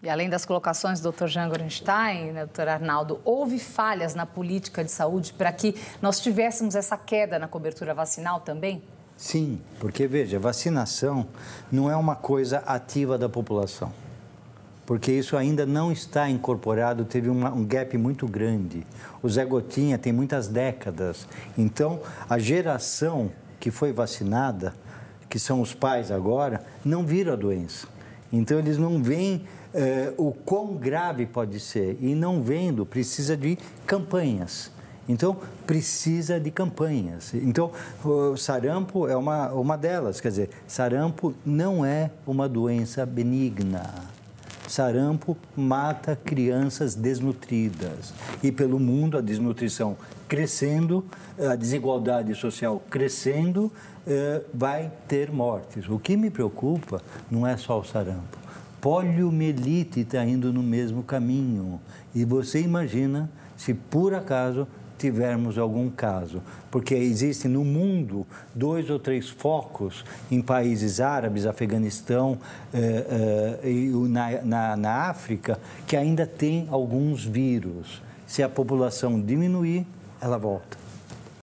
E além das colocações do Dr. Jean Gorenstein, né, Dr. Arnaldo, houve falhas na política de saúde para que nós tivéssemos essa queda na cobertura vacinal também? Sim, porque, veja, vacinação não é uma coisa ativa da população, porque isso ainda não está incorporado, teve um gap muito grande. O Zé Gotinha tem muitas décadas, então a geração que foi vacinada, que são os pais agora, não viram a doença. Então eles não veem o quão grave pode ser, e não vendo, precisa de campanhas. Então, precisa de campanhas. Então, o sarampo é uma delas. Quer dizer, sarampo não é uma doença benigna. Sarampo mata crianças desnutridas. E pelo mundo, a desnutrição crescendo, a desigualdade social crescendo, vai ter mortes. O que me preocupa não é só o sarampo. Poliomielite está indo no mesmo caminho. E você imagina se, por acaso, tivermos algum caso, porque existem no mundo 2 ou 3 focos em países árabes, Afeganistão e na África, que ainda tem alguns vírus. Se a população diminuir, ela volta.